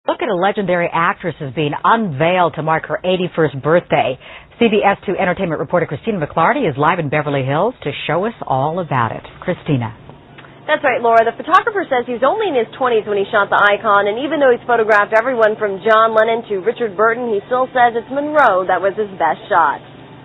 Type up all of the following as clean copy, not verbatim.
Look at a legendary actress is being unveiled to mark her 81st birthday. CBS 2 entertainment reporter Christina McClarty is live in Beverly Hills to show us all about it. Christina. That's right, Laura. The photographer says he was only in his 20s when he shot the icon, and even though he's photographed everyone from John Lennon to Richard Burton, he still says it's Monroe that was his best shot.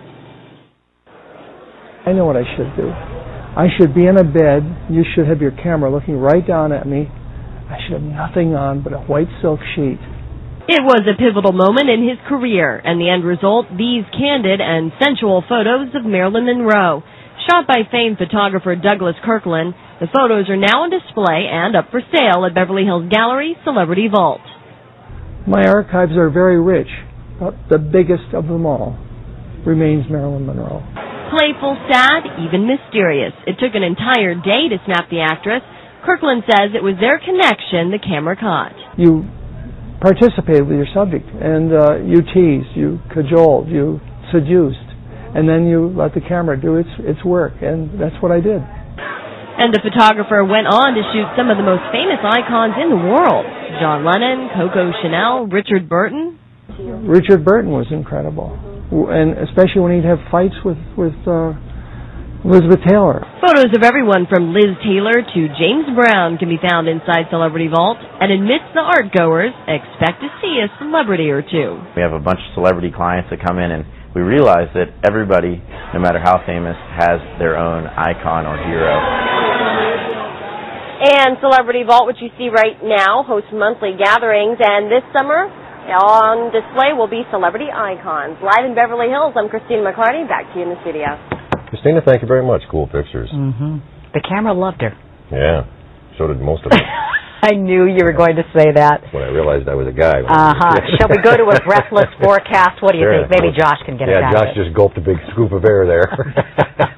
I know what I should do. I should be in a bed. You should have your camera looking right down at me. I should have nothing on but a white silk sheet. It was a pivotal moment in his career, and the end result, these candid and sensual photos of Marilyn Monroe. Shot by famed photographer Douglas Kirkland, the photos are now on display and up for sale at Beverly Hills Gallery Celebrity Vault. My archives are very rich, but the biggest of them all remains Marilyn Monroe. Playful, sad, even mysterious. It took an entire day to snap the actress. Kirkland says it was their connection the camera caught. You participated with your subject, and you teased, you cajoled, you seduced, and then you let the camera do its work, and that's what I did. And the photographer went on to shoot some of the most famous icons in the world. John Lennon, Coco Chanel, Richard Burton. Richard Burton was incredible, and especially when he'd have fights with Elizabeth Taylor. Photos of everyone from Liz Taylor to James Brown can be found inside Celebrity Vault, and amidst the art-goers, expect to see a celebrity or two. We have a bunch of celebrity clients that come in, and we realize that everybody, no matter how famous, has their own icon or hero. And Celebrity Vault, which you see right now, hosts monthly gatherings, and this summer on display will be celebrity icons. Live in Beverly Hills, I'm Christina McClarty. Back to you in the studio. Christina, thank you very much. Cool pictures. The camera loved her. Yeah, so did most of them. I knew you were going to say that. When I realized I was a guy. Shall we go to a breathless forecast? What do you think? Maybe Josh can get it out. Yeah, Josh just gulped a big scoop of air there.